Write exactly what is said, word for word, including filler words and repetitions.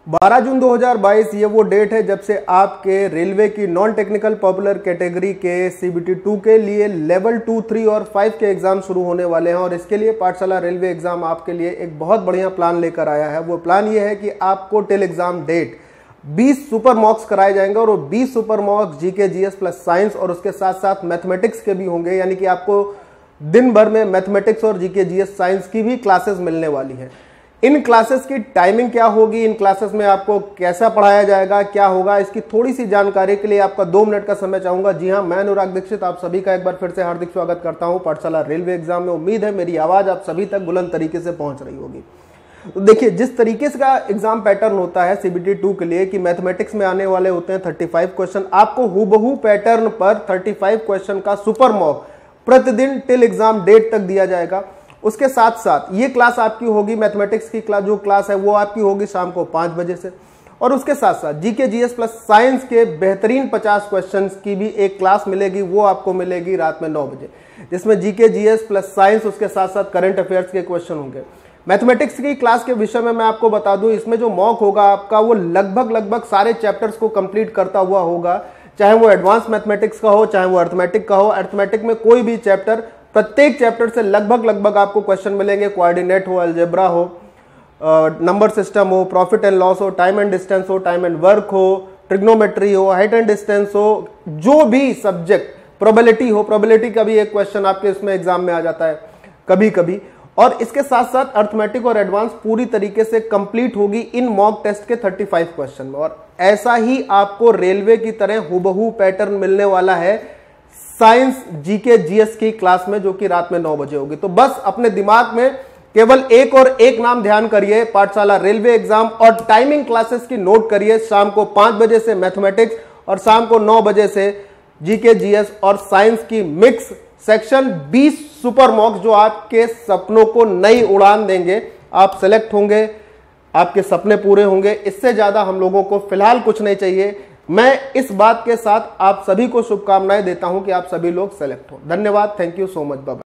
बारह जून दो हज़ार बाईस ये वो डेट है जब से आपके रेलवे की नॉन टेक्निकल पॉपुलर कैटेगरी के सीबीटी टू के लिए लेवल टू, थ्री और फाइव के एग्जाम शुरू होने वाले हैं। और इसके लिए पाठशाला रेलवे एग्जाम आपके लिए एक बहुत बढ़िया प्लान लेकर आया है। वो प्लान ये है कि आपको टिल एग्जाम डेट बीस सुपर मॉक्स कराए जाएंगे और वो बीस super mocks GK GS plus science और उसके साथ साथ मैथमेटिक्स के भी होंगे, यानी कि आपको दिन भर में मैथमेटिक्स और जीके जीएस साइंस की भी क्लासेस मिलने वाली हैं। इन क्लासेस की टाइमिंग क्या होगी, इन क्लासेस में आपको कैसा पढ़ाया जाएगा, क्या होगा, इसकी थोड़ी सी जानकारी के लिए आपका दो मिनट का समय चाहूंगा। जी हां, मैं अनुराग दीक्षित आप सभी का एक बार फिर से हार्दिक स्वागत करता हूं पाठशाला रेलवे एग्जाम में। उम्मीद है मेरी आवाज आप सभी तक बुलंद तरीके से पहुंच रही होगी। तो देखिए, जिस तरीके से का एग्जाम पैटर्न होता है सीबीटी टू के लिए कि मैथमेटिक्स में आने वाले होते हैं पैंतीस क्वेश्चन, आपको हुबहू पैटर्न पर पैंतीस क्वेश्चन का सुपर मॉक प्रतिदिन टिल एग्जाम डेट तक दिया जाएगा। उसके साथ साथ ये क्लास आपकी होगी, मैथमेटिक्स की क्लास जो क्लास है वो आपकी होगी शाम को पांच बजे से। और उसके साथ साथ जीके जीएस प्लस साइंस के बेहतरीन पचास क्वेश्चंस की भी एक क्लास मिलेगी, वो आपको मिलेगी रात में नौ बजे, जिसमें जीके जीएस प्लस साइंस उसके साथ साथ करंट अफेयर्स के क्वेश्चन होंगे। मैथमेटिक्स की क्लास के विषय में मैं आपको बता दूं, इसमें जो मॉक होगा आपका वो लगभग लगभग सारे चैप्टर्स को कंप्लीट करता हुआ होगा, चाहे वो एडवांस मैथमेटिक्स का हो, चाहे वो अर्थमेटिक का हो। अर्थमेटिक में कोई भी चैप्टर, प्रत्येक चैप्टर से लगभग लगभग आपको क्वेश्चन मिलेंगे। कोऑर्डिनेट हो, अलजेब्रा हो, नंबर सिस्टम हो, प्रॉफिट एंड लॉस हो, टाइम एंड डिस्टेंस हो, टाइम एंड वर्क हो, ट्रिग्नोमेट्री हो, हाइट एंड डिस्टेंस हो, जो भी सब्जेक्ट, प्रोबेबिलिटी हो, प्रोबेबिलिटी का भी एक क्वेश्चन आपके इसमें एग्जाम में आ जाता है कभी कभी। और इसके साथ साथ अर्थमेटिक और एडवांस पूरी तरीके से कंप्लीट होगी इन मॉक टेस्ट के पैंतीस क्वेश्चन में। और ऐसा ही आपको रेलवे की तरह हुबहू पैटर्न मिलने वाला है साइंस जीके जीएस की क्लास में, जो कि रात में नौ बजे होगी। तो बस अपने दिमाग में केवल एक और एक नाम ध्यान करिए, पाठशाला रेलवे एग्जाम, और टाइमिंग क्लासेस की नोट करिए। शाम को पांच बजे से मैथमेटिक्स और शाम को नौ बजे से जीके जीएस और साइंस की मिक्स सेक्शन बीस सुपर मॉक्स, जो आपके सपनों को नई उड़ान देंगे। आप सेलेक्ट होंगे, आपके सपने पूरे होंगे। इससे ज्यादा हम लोगों को फिलहाल कुछ नहीं चाहिए। मैं इस बात के साथ आप सभी को शुभकामनाएं देता हूं कि आप सभी लोग सेलेक्ट हो। धन्यवाद, thank you so much, bye.